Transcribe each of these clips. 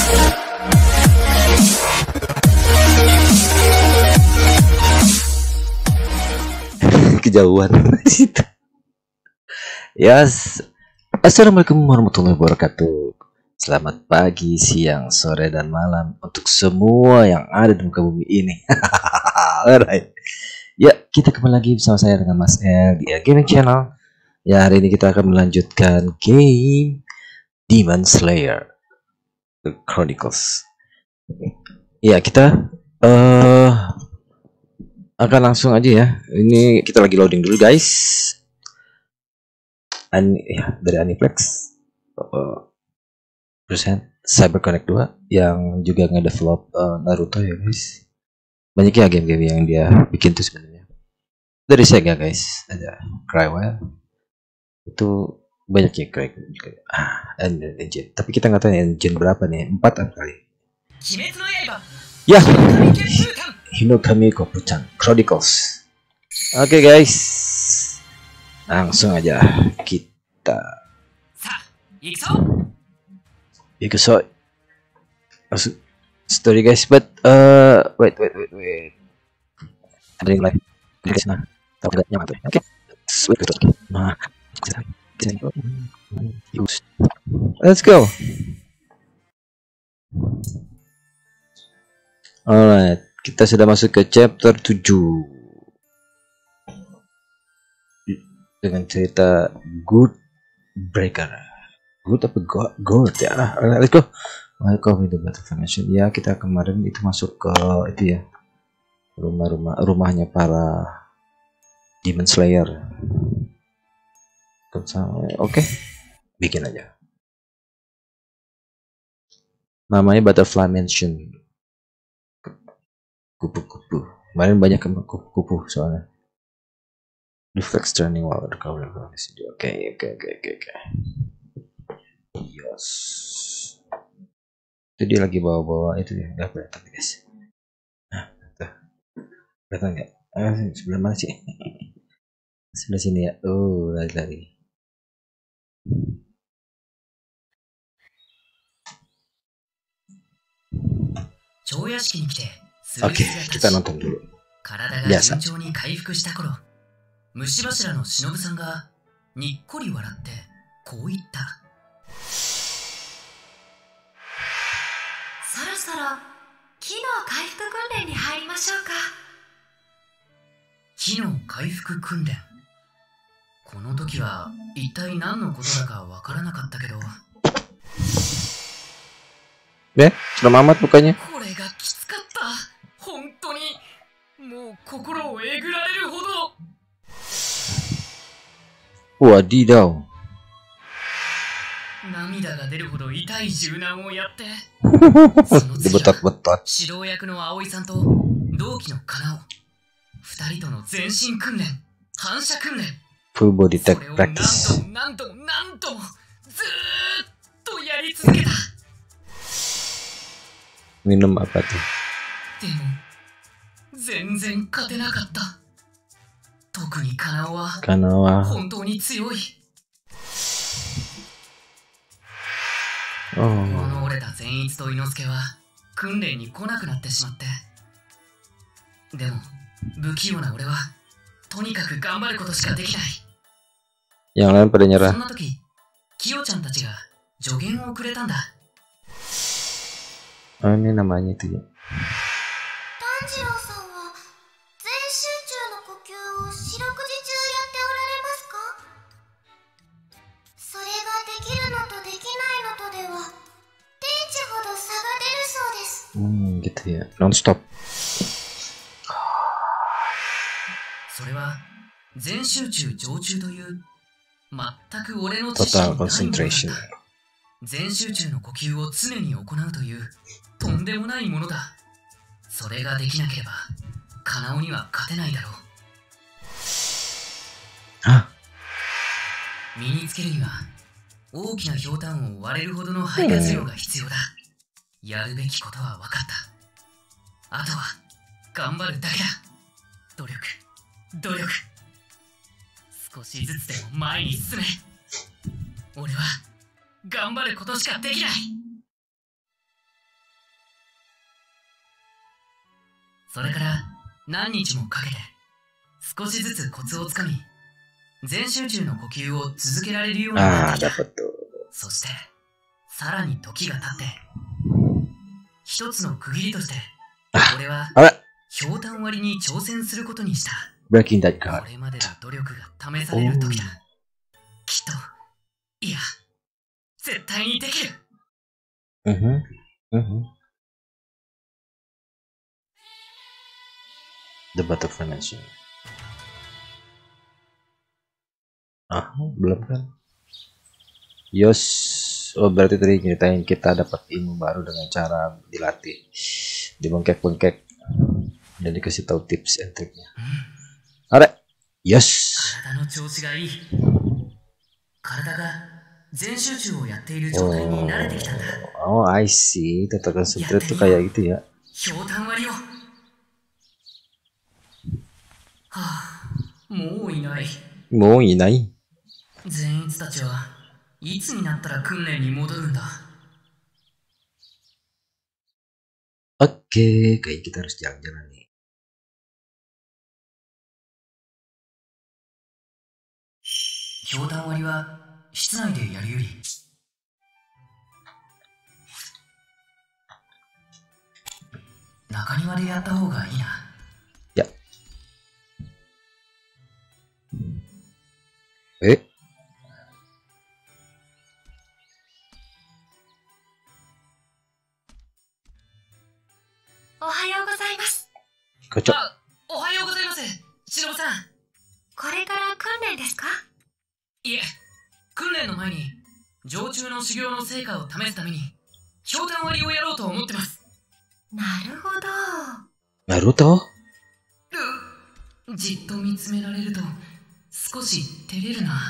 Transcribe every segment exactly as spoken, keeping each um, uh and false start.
Kejauhan situ. Yes. Assalamualaikum warahmatullahi wabarakatuh. Selamat pagi, siang, sore, dan malam untuk semua yang ada di muka bumi ini. Alright. Ya, kita kembali lagi bersama saya dengan Mas L di L Gaming Channel. Ya, hari ini kita akan melanjutkan game Demon Slayer The Chronicles. Ya, kita uh, akan langsung aja ya. Ini kita lagi loading dulu, guys. Ani, ya, dari Aniplex. Uh, persen CyberConnect dua yang juga nge-develop uh, Naruto ya, guys. Banyak ya game-game yang dia bikin tuh sebenarnya. Dari Sega, guys. Ada Crywell. Itu banyak ya Cry juga. Ah, engine. Tapi kita nggak tahu engine berapa nih. Empat kali. Ya. Hinokami Kopuchan Chronicles. Oke, okay, guys. Langsung aja kita. Ikuso. Story, guys, but uh wait wait wait wait. Ada yang lain. Guys, nah. Tahu enggak nyaman tuh. Oke. Wait gitu. Nah. Let's go. Alright, kita sudah masuk ke chapter tujuh dengan cerita Good Breaker. Good apa God? God ya. Let's go. Welcome to the Battle Formation. Ya, kita kemarin itu masuk ke itu ya, rumah-rumah rumahnya para Demon Slayer. Oke, okay. Bikin aja. Namanya Butterfly Mansion. Kupu-kupu. Kemarin banyak kupu-kupu soalnya. Reflex turning while the cover of the studio. Oke, oke, oke, oke, oke. Yes. Itu dia lagi bawa-bawa itu ya, nggak kelihatan, guys. Nah, tuh. Kelihatan nggak? Ah, sebelah mana sih? Sebelah sini ya. Oh, lari-lari. Oke, kita nonton dulu. Biasa. 虫柱の忍さんがにっこり笑ってこう言った。 そろそろ機能回復訓練に入りましょうか。 機能回復訓練。この時は一体何のことだかわからなかったけど。 ね、sudah mamat bukannya。 これがきつかった。本当にもう心をえぐられるほど。 Wadidaw. 涙が出るほど痛い柔軟をやって。 Betot-betot. 指導役の葵さんと同期のカナオ。二人との全身訓練、反射訓練。 Full body tech practice. それを何度も何度も何度もずーっとやり続けた。 Minum apa tuh? でも全然勝てなかった。特にカナオはカナオは本当に強い。この折れた善逸と伊之助は訓練に来なくなってしまって。でも不器用な俺はとにかく頑張ることしかできない。 Yang lain pada nyerah. そんな時、キヨちゃんたちが助言をくれたんだ。 Oh, ini namanya itu ya. 炭治郎さんは全集中の呼吸を四六時中やっておられますか？それができるのとできないのとでは天地ほど差が出るそうです。 Hmm, gitu ya. Non-stop. それは全集中常駐という全く俺の知識 Total にないものだっ concentration. た。全集中の呼吸を常に行うというとんでもないものだ。それができなければカナオには勝てないだろう。 あ、 身につけるには大きなひょうたんを割れるほどの肺活量が必要だ。やるべきことは分かった。あとは頑張るだけだ。努力、努力。少しずつでも前に進め。俺は頑張ることしかできない。 それから何日もかけて少しずつコツをつかみ、全集中の呼吸を続けられるようになってきた。そしてさらに時が経って、一つの区切りとして俺はひょうたん割りに挑戦することにした。これまでの努力が試される時だ。きっと、いや、絶対にできる。 うんふん、うんふん。The Butterfly Mansion. Ah, belum kan? Yos, oh berarti tadi nyeritain kita dapat ilmu baru dengan cara dilatih, dibengkek-bengkek, dan dikasih tahu tips and triknya. Ada, yes. Oh, oh, I see. Tetap concentrate tuh kayak gitu ya. Mau inai. 善逸たちはいつになったら訓練に戻るんだ。 Oke, kayak kita harus jalan-jalan nih. Hyodan wari wa shitsunai de yaru yori nakaniwa de yatta hou ga ii na. Ya. Eh? Ohayou gozaimasu. Kocok. Ohayou gozaimasu, Shinobu-san. これから訓練ですか？ いえ、訓練の前に常駐の修行の成果を試すためにひょうたん割りをやろうと思ってます。 なるほど。 なるほど。 う、じっと見つめられると少し照れるな。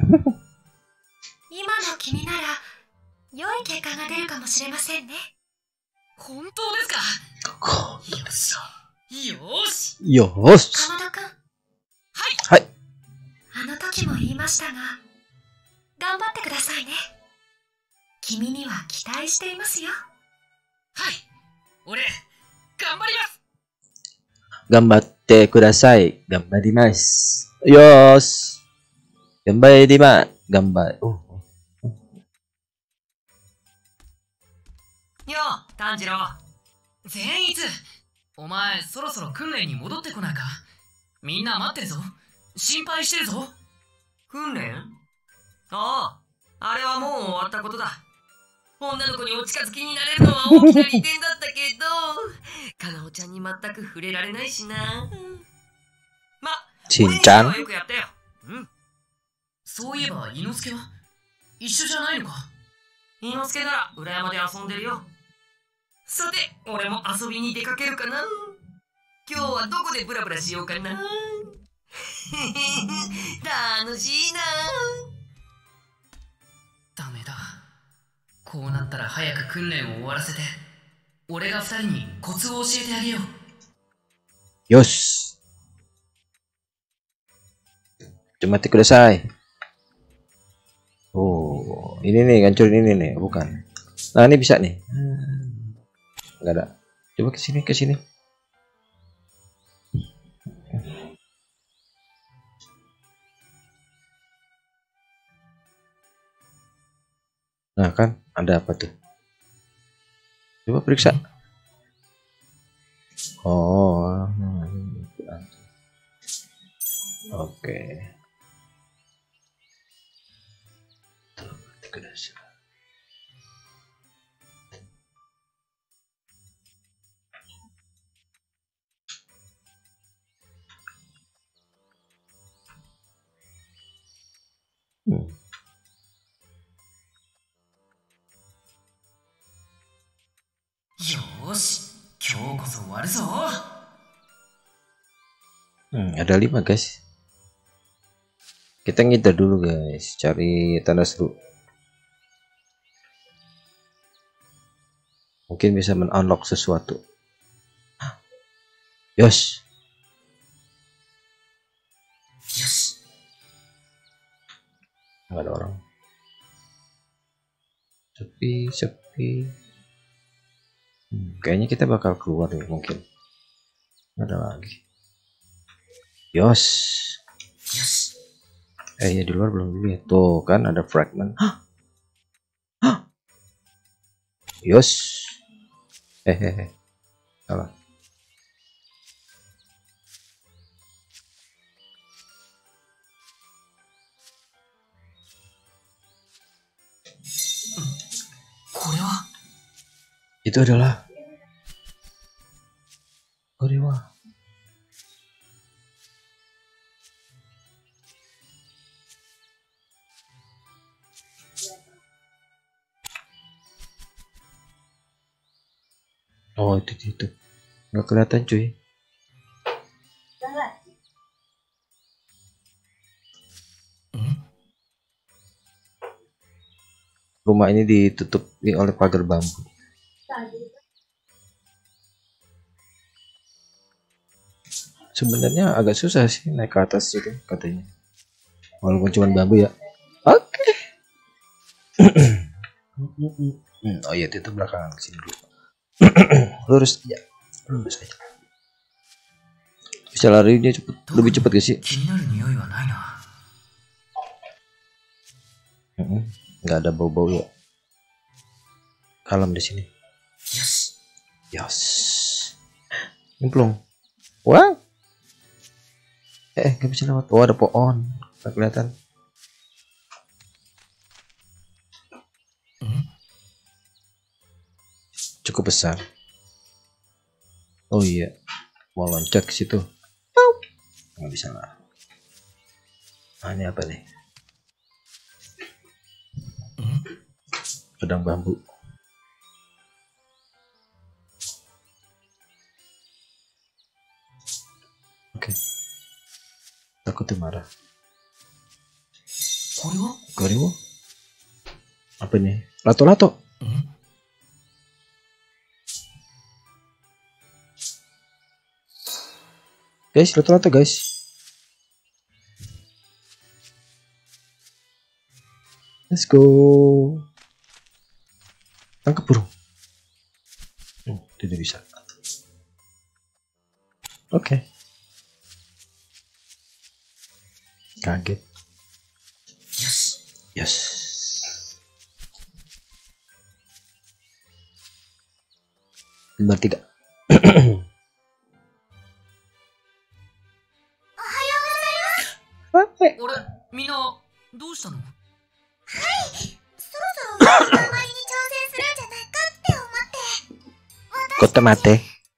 今の君なら良い結果が出るかもしれませんね。 本当ですか？よし。よし。 よし。 かまどくん。 はい。 はい。 あの時も言いましたが、頑張ってくださいね。君には期待していますよ。 はい。俺、頑張ります。 頑張ってください。頑張ります。よーし。頑張ります。頑張り。 よう、炭治郎。善逸。お前、そろそろ訓練に戻ってこないか？みんな待ってるぞ。心配してるぞ。訓練？ああ、あれはもう終わったことだ。女の子にお近づきになれるのは大きな利点だったけど、かなおちゃんに全く触れられないしな。ま、 しんちゃん俺にはよくやったよ。うん。そういえば、伊之助は一緒じゃないのか？伊之助なら裏山で遊んでるよ。さて、俺も遊びに出かけるかな。今日はどこでブラブラしようかな。楽しいな。ダメだ。こうなったら早く訓練を終わらせて、俺が二人にコツを教えてあげよう。 よし。ちょ待ってください。Oh, ini nih, ngancurin ini nih, bukan. Nah, ini bisa nih. Enggak ada. Coba ke sini, ke sini. Nah, kan ada apa tuh? Coba periksa. Oh. Oke. Okay. Hmm. Yosh, kyou koso waru zo. Hmm, ada lima guys. Kita ngider dulu guys, cari tanda seru. Mungkin bisa men-unlock sesuatu. Yosh. Yosh. Nggak ada orang. Sepi, sepi. Hmm, kayaknya kita bakal keluar nih mungkin. Ada lagi. Yos. Yes. Eh ya di luar belum dulu ya. Tuh kan ada fragment. Hah? Hah? Yos. Eh eh eh. Salah. Itu adalah Korewa. Oh itu itu nggak kelihatan cuy. Rumah ini ditutup oleh pagar bambu. Sebenarnya agak susah sih naik ke atas itu katanya, walaupun cuma bambu ya. Oke. Okay. Oh iya itu belakangan kesini dulu. Lurus aja, lurus aja. Bisa larinya cepet, lebih cepet gak sih? Nggak ada bau-bau ya. Kalem di sini. Yes. Yes. Nyemplung. Wah. Eh, nggak bisa lewat. Oh, ada pohon. Nggak kelihatan. Hmm? Cukup besar. Oh iya. Mau loncat ke situ. Nggak bisa lah. Nah, ini apa nih? Hmm? Pedang bambu. Oke. Okay. Takut tuh marah. Korewa? Korewa? Apa nih? Lato-lato. Hmm? Guys, lato-lato guys. Let's go. Tangkap burung. Oh, tidak bisa. Oke. Okay. Kaget. Yes. Yes. Nomor tiga. Ore, mina, doushitta no? Kotte mate.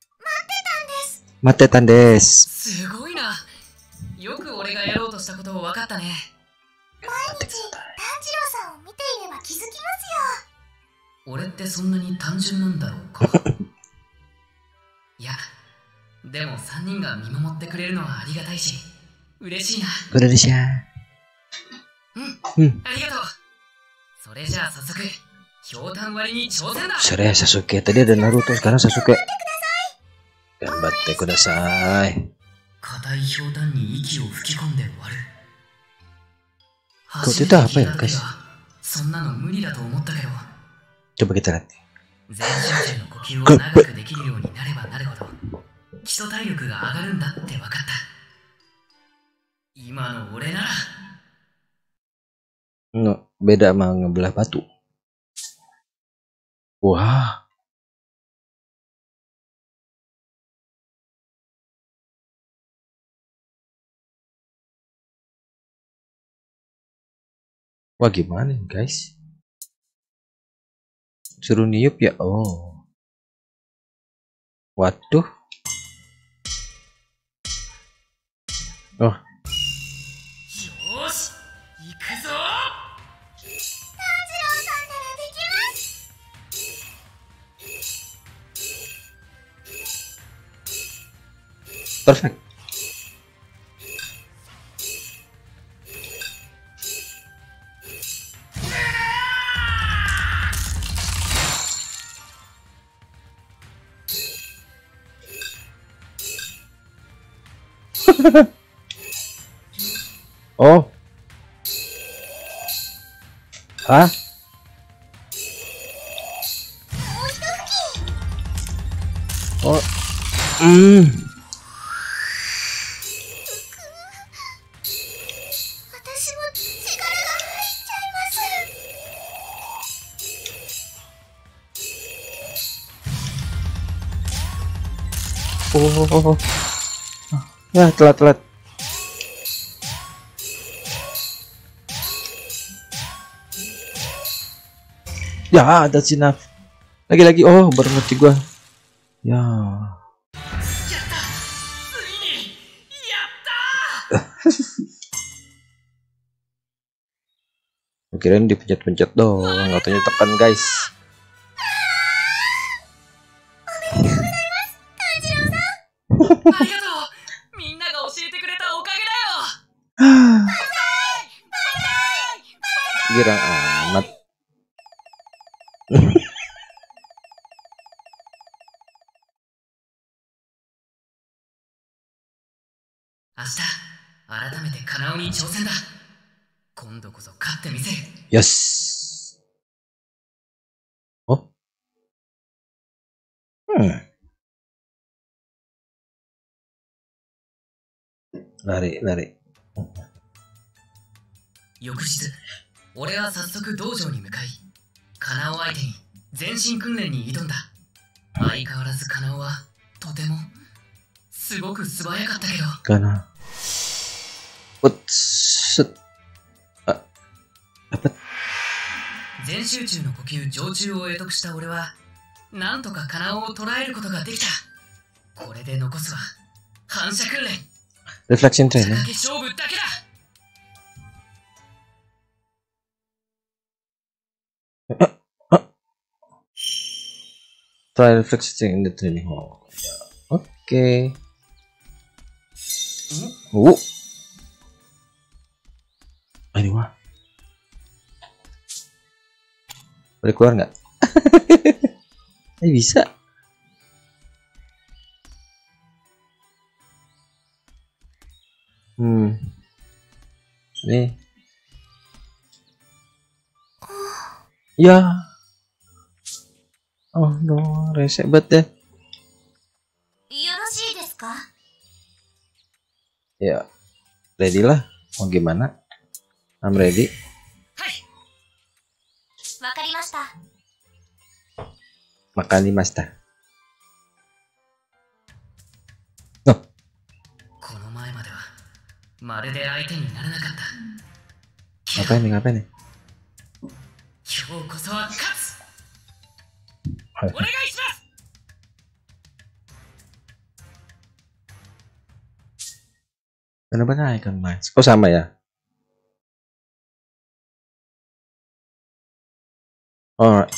Mate tan desu. すごいな。よく俺がやろうとしたことを分かったね。 毎日炭治郎さんを見ていれば気づきますよ。 俺ってそんなに単純なんだろうか。いや、でもさんにんが見守ってくれるのはありがたいし、嬉しいな。 嬉しい。 うん、うん、ありがとう。それじゃあ早速、ひょうたん割りに挑戦だ。 それSasuke tadi ada Naruto, sekarang Sasuke. Gambatte kudasai. 硬いひょうたんに息を吹き込んで割る。 Kok itu apa ya guys? そんなの無理だと思ったけど。 Coba kita lihat. 全集中の呼吸を長くできるようになればなるほど、基礎体力が上がるんだって分かった。今の俺なら。 No, beda sama ngebelah batu. Wah. Wah gimana nih guys? Suruh niup ya? Oh. Waduh. Oh. Perfect. Oh. Hah? Oh. Hmm. oh. Ya, telat-telat. Ya, ada Sinaf. Lagi-lagi. Oh, baru ngerti gua. Ya. Kirain dipencet-pencet doang, nggak tanya tekan guys. Girang amat. Yes. Oh. Hmm. Lari, lari. 翌日、俺は早速道場に向かい、カナオ相手に全身訓練に挑んだ。相変わらずカナオはとてもすごく素早かったけど。 かな。おっす。あ、あぱ。 全集中の呼吸常駐を得得した俺は、なんとかカナオを捉えることができた。これで残すは反射訓練。 Reflection train ya. Try reflection in the training hall. Oke. Oh. Ini wah. Boleh keluar nggak? Eh, bisa. Hmm. Nih. Ya. Oh no, rese banget deh. Ya. Ready lah. Mau gimana? I'm ready. Wakarimashita. Oh. まるで相手にならなかった。 Ngapain nih, ngapain nih? 今日こそは勝つ。 はい。 お願いします。 Benar-benar icon match. Oh sama ya? Alright.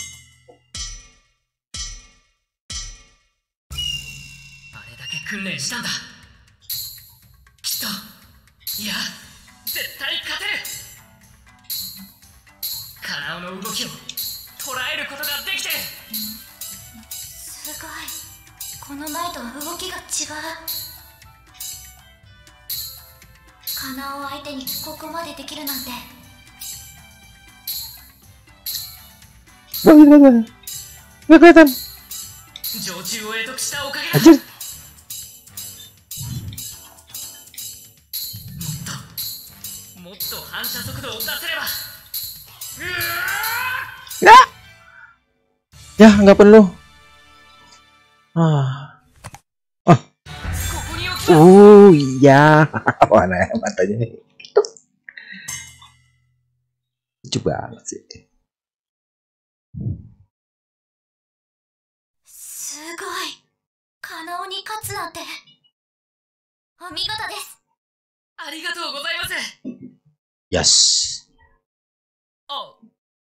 あれだけ訓練したんだ。きっと。いや、絶対勝てる。カナオの動きを捉えることができてる。 すごい。この前とは動きが違う。カナオ相手にここまでできるなんて。 Wah, gila, nggak kelihatan. 常駐を得得したおかげだ。もっと反射速度を出せれば。 Nggak. Ya, nggak perlu. Ah. Ah. Oh iya. Mana matanya? Lucu banget sih. すごい。カナオに勝つなんて。お見事です。 ありがとうございます。 Yes. Oh.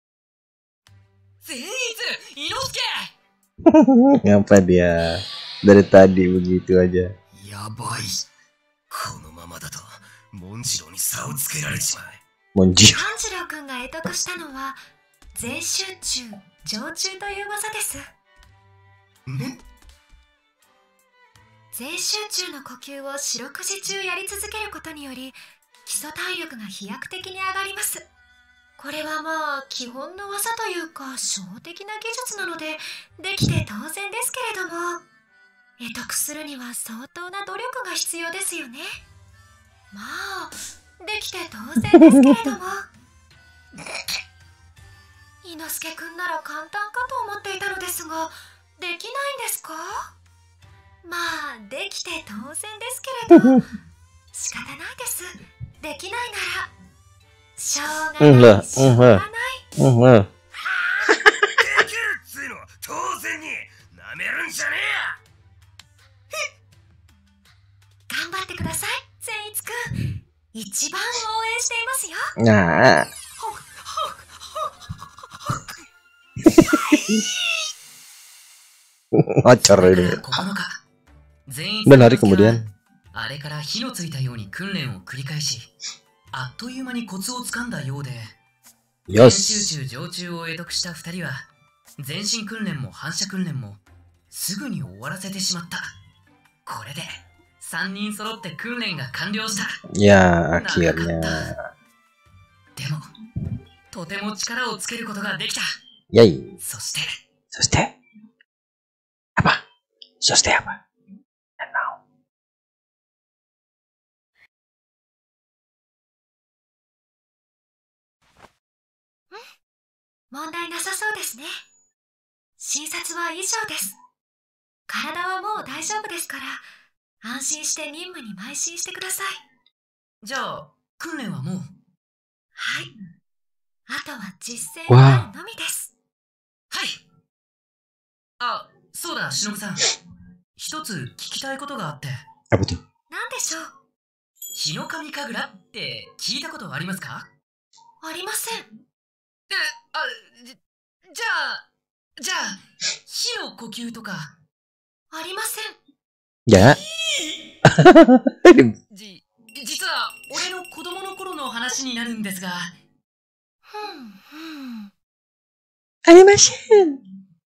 Zenitsu, Inosuke. Ngapa dia dari tadi begitu aja? Yabai. このままだとモンジローに差をつけられちまう。 モンジロー。 モンジロー君が得得したのは全集中、常駐という技です。 ん？ 全集中の呼吸を四六時中やり続けることにより基礎体力が飛躍的に上がります。これはまあ基本の技というか初歩的な技術なのでできて当然ですけれども、得得するには相当な努力が必要ですよね。まあできて当然ですけれども伊之助くんなら簡単かと思っていたのですが、できないんですか？ まあできて当然ですけれど仕方ないです。できないならしょうがないしょうがない。 うんうん。 できるっつうのは当然になめるんじゃね頑張ってください善逸くん。一番応援していますよ。 ああ。Acar ini. Menarik kemudian. あれから火のついたように訓練を繰り返し、あっという間にコツをつかんだようで、 よ集し。 中常駐を得得した二人は、全身訓練も反射訓練もすぐに終わらせてしまった。これで三人揃って訓練が完了した。 Ya, akhirnya. でも、とても力をつけることができた。 Yay. そして、 そして apa? そして apa? And now. 問題なさそうですね。診察は以上です。体はもう大丈夫ですから安心して任務に邁進してください。 じゃあ訓練はもう。 はい。あとは実践があるのみです。 はい。あ、そうだ、しのぶさん。一つ聞きたいことがあって。 Apa tuh? 何でしょう。 日の神神楽って聞いたことありますか？ ありません。 え、あ、じ、じゃあ、じゃあ、火の呼吸とか。 ありません。 Ya. じ、実は俺の子供の頃の話になるんですが。 ふんふん。 ありません。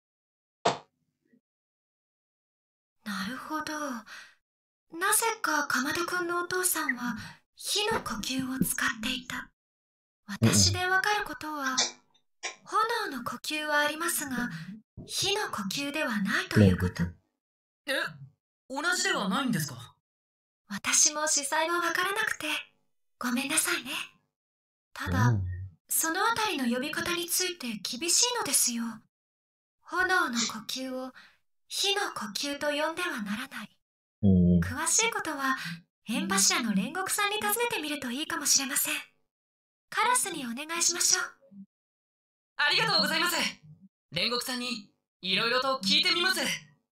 なるほど。なぜかかまどくんのお父さんは火の呼吸を使っていた。私でわかることは、炎の呼吸はありますが、火の呼吸ではないということ。 え、同じではないんですか？ 私も司祭はわからなくて、ごめんなさいね。ただ、そのあたりの呼び方について厳しいのですよ。炎の呼吸を火の呼吸と呼んではならない。詳しいことは、縁柱の煉獄さんに尋ねてみるといいかもしれません。カラスにお願いしましょう。 ありがとうございます。煉獄さんにいろいろと聞いてみます。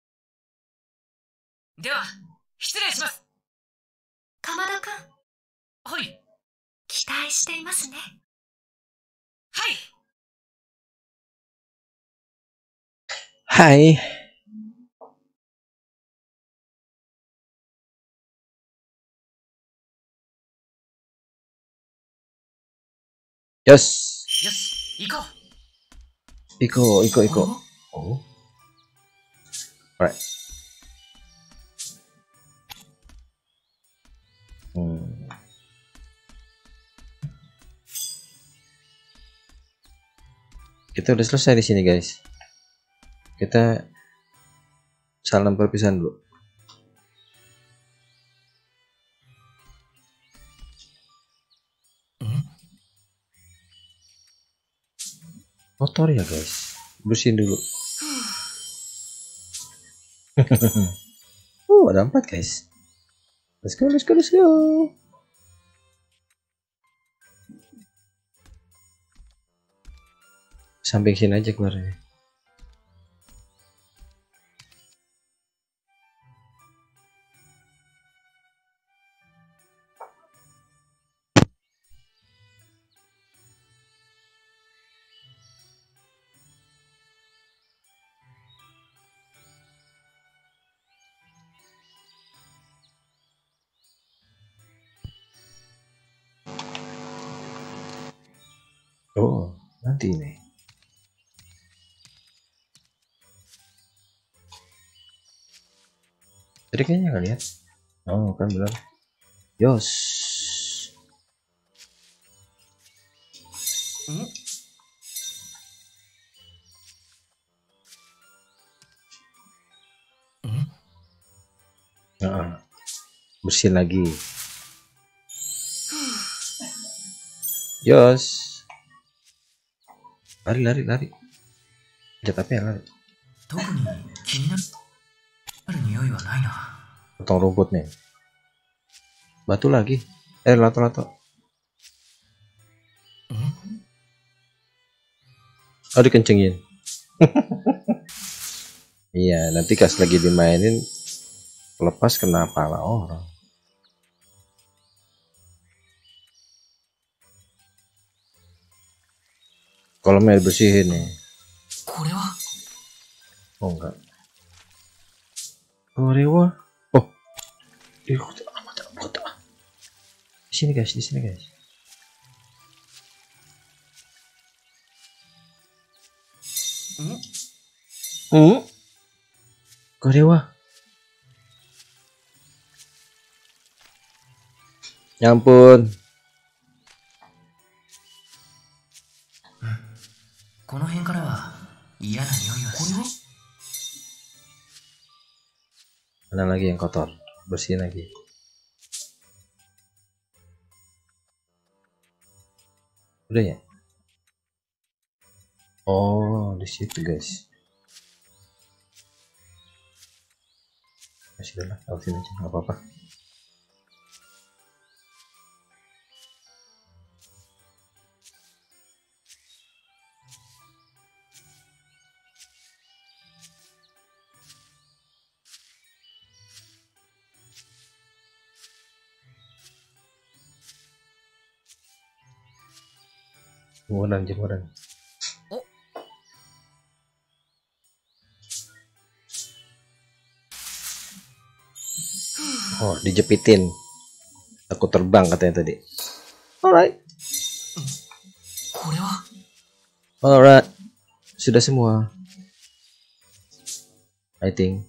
では、失礼します。 かまどくん。 はい。 期待していますね。 はい。 はい。よし。 よし、行こう。 行こう、行こう、行こう。お？ Alright. Hmm. Kita udah selesai di sini, guys. Kita salam perpisahan dulu. Motor ya, guys. Bersihin dulu. Oh, ada empat, guys. Let's go, let's go, let's go. Samping sini aja keluarnya. Oh, nanti ini. Tadi kayaknya nggak lihat. Oh, kan benar. Yos. Hmm? Hmm? Nah, bersihin lagi. Yos. Lari, lari, lari. Jat apa ya lari? 特に気になる匂い匂いはないな。 Potong rumput nih. Batu lagi. Eh, lato-lato. Oh, dikencengin. Iya, nanti pas lagi dimainin lepas kena pala orang. Kolamnya dibersihin nih. これは Oh enggak. Korewa. Oh. Ih, amat amat. Di sini guys, di sini guys. Hmm? Korewa. Ya ampun. この辺からは嫌な匂いはしない。 Mana lagi yang kotor? Bersihin lagi. Udah ya? Oh, di situ guys. Masih lah, lewatin aja, nggak apa-apa. Jemuran, jemuran. Oh. Oh, dijepitin. Aku terbang katanya tadi. Alright. これは Alright. Sudah semua. I think.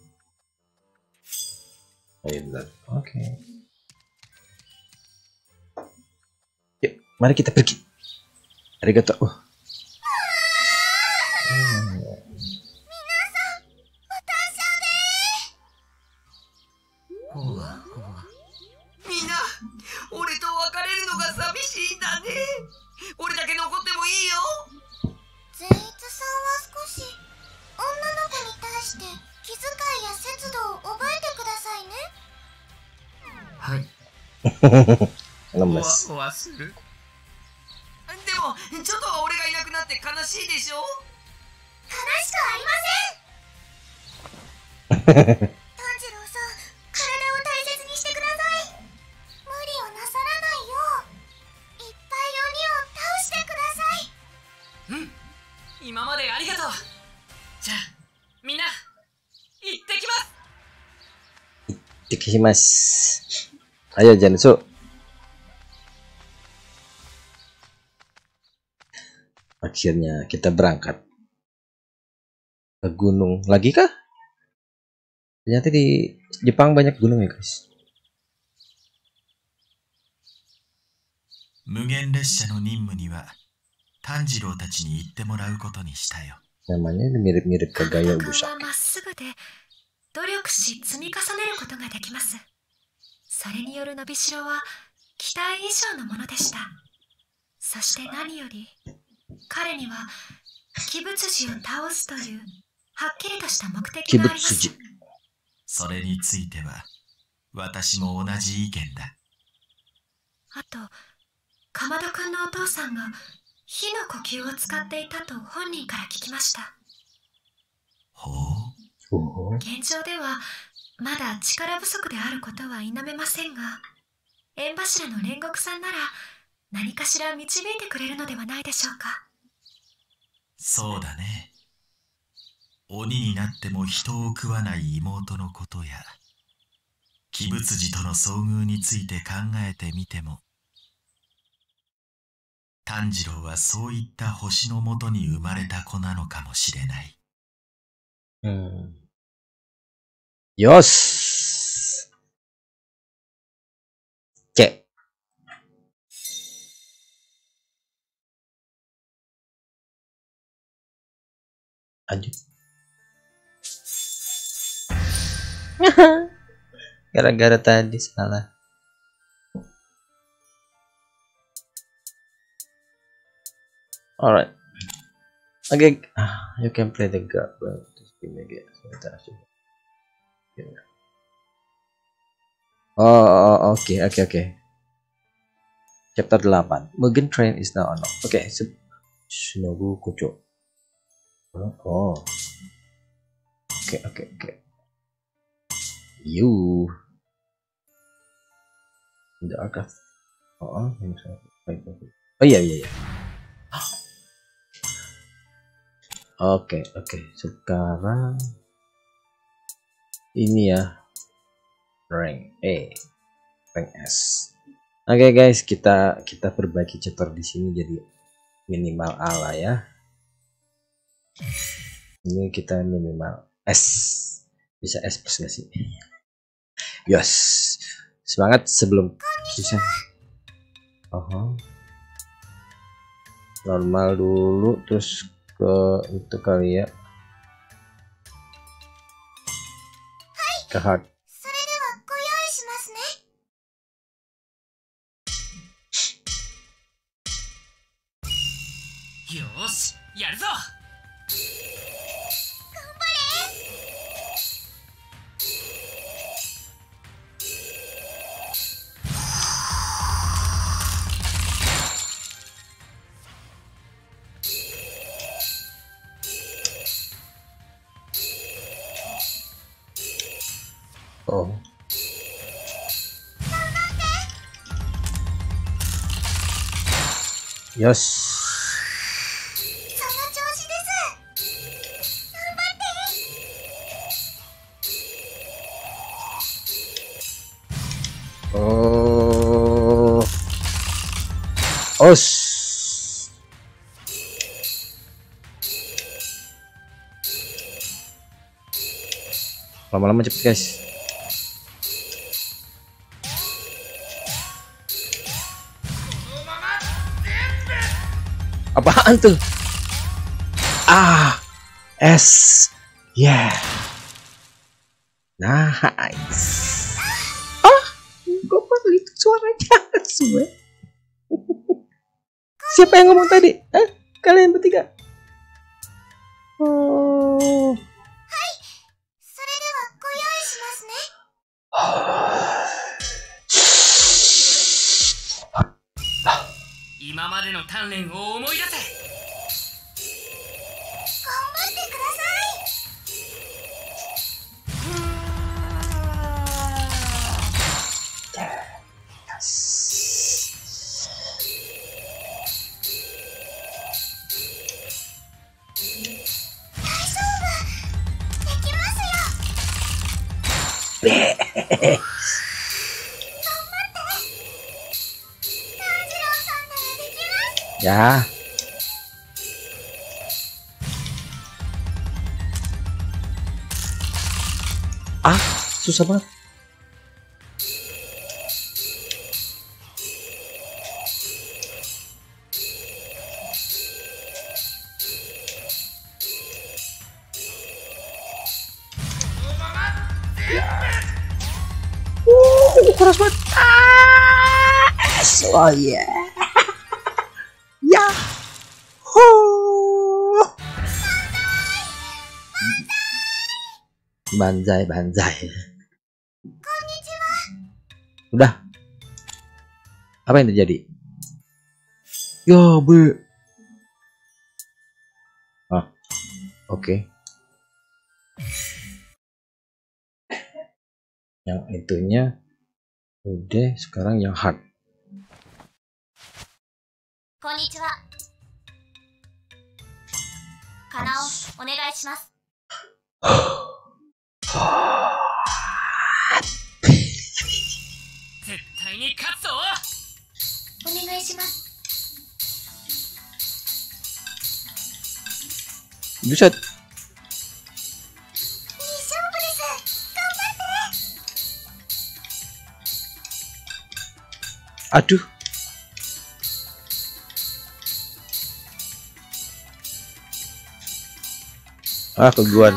Oh, iya benar. Oke. Yuk, mari kita pergi. Arigato. Oh. Oh. みんな、俺と別れるのが寂しいんだね。俺だけ残ってもいいよ。 善逸さんは少し女の子に対して気遣いや節度を覚えてくださいね。 はい。 Lemes. ふわふわする。でも、ちょっとは俺がいなくなって悲しいでしょ。 悲しくありません。炭治郎さん、体を大切にしてください。無理をなさらないよういっぱい鬼を倒してください。 うん、今までありがとう。じゃあみんな行ってきます。 Dikimas. Ayo Jansu. Akhirnya kita berangkat ke gunung lagi kah? Ternyata di Jepang banyak gunung ya guys. 無限列車の任務には炭治郎たちに行ってもらうことにしたよ。 Namanya mirip-mirip ke gaya 鎌田君 Busaka. はまっすぐで努力し積み重ねることができます。それによる伸びしろは期待以上のものでした。そして何より彼には鬼物児を倒すというはっきりとした目的があります。 Kibutsuji. それについては私も同じ意見だ。 あと鎌田君のお父さんが火の呼吸を使っていたと本人から聞きました。 ほう。 Oh. 現状ではまだ力不足であることは否めませんが、縁柱の煉獄さんなら何かしら導いてくれるのではないでしょうか。 そうだね。鬼になっても人を食わない妹のことや鬼物児との遭遇について考えてみても、炭治郎はそういった星のもとに生まれた子なのかもしれない。 Hmm. Yos. Cek. Lanjut. Gara-gara tadi salah. Alright. Okay, you can play the god. Just give me a sebentar. Ya. Oh, oke, oke, oke. Chapter delapan. Mugen Train is now unlocked. Oke, okay, Shinobu Kocho. Oh. Oke, oke, oke. You. The archive. Oh, oh iya, iya, iya. Oke, oke. Sekarang ini ya. Rank E, rank S. Oke, okay, guys, kita kita perbaiki chapter di sini jadi minimal A lah ya. Ini kita minimal S. Bisa S plus gak sih? Yes. Semangat sebelum bisa. Oh. Normal dulu terus ke itu kali ya. Ke hard. Yosh, yaru zo. Oh. Yes. Oh. Os. Lama-lama cepet, guys. Apaan tuh? Ah, S, yeah, nice. Ah, kok pakai itu suaranya semua? Siapa yang ngomong tadi? Eh, kalian bertiga? Oh. Hai, Ya. Ah, susah banget. Uh, keras banget. Ah, oh yeah. Ya. Huh. Banzai, banzai. Udah. Apa yang terjadi? Ya, Bu. Ah. Oke. Okay. Yang itunya udah, sekarang yang hard. Konnichiwa. Kanao, onegai shimasu. Zettai ni katsu zo. Onegai shimasu. Buset. Aduh. Ah, keguan.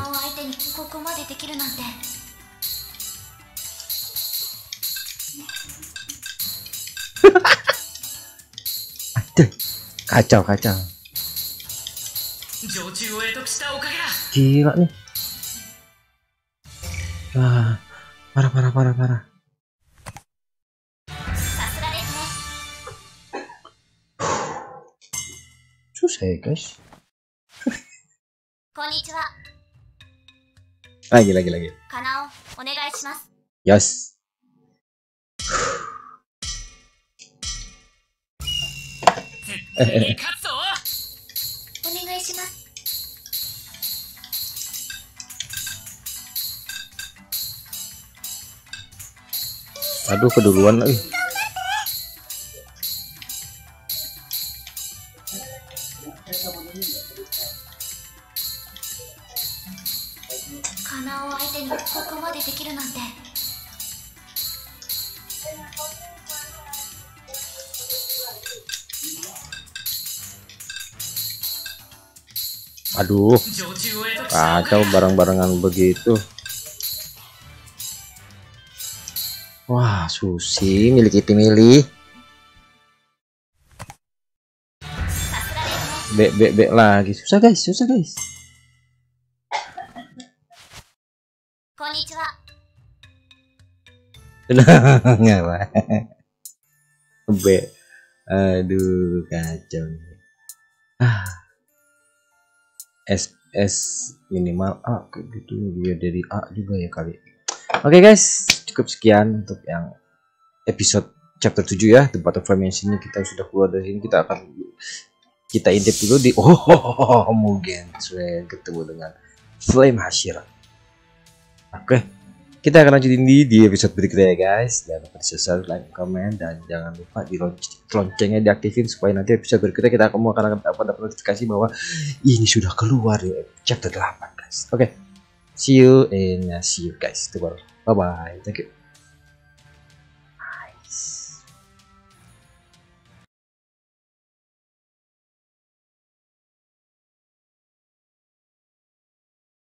Aduh, kacau kacau. Gila nih. Ah, parah parah parah parah. susah ya guys. こんにちは。 Lagi lagi lagi. かなお、お願いします。 Yes. 絶対に勝つぞ。 お願いします。 Aduh keduluan lagi. かなお相手にここまでできるなんて。 Aduh, 常駐を得得したのか。 kacau bareng-barengan begitu. Wah, Susi milih kita milih. Bek bek bek lagi. Susah guys, susah guys. こんにちは。 Tenang apa? Bek. Aduh, kacau nih. Ah. S S minimal A kayak gitu dia dari A juga ya kali. Oke guys, cukup sekian untuk yang episode chapter tujuh ya, The Butterfly Mansion. Kita sudah keluar dari sini, kita akan kita intip dulu di oh, oh, oh, oh Mugen sudah ketemu dengan Flame Hashira. Oke, kita akan lanjutin di, di episode berikutnya ya guys. Jangan lupa di subscribe, like, komen, dan jangan lupa di loncengnya diaktifin supaya nanti episode berikutnya kita akan akan dapat notifikasi bahwa ini sudah keluar di chapter delapan guys. Oke, see you and see you guys. Bye bye, thank you.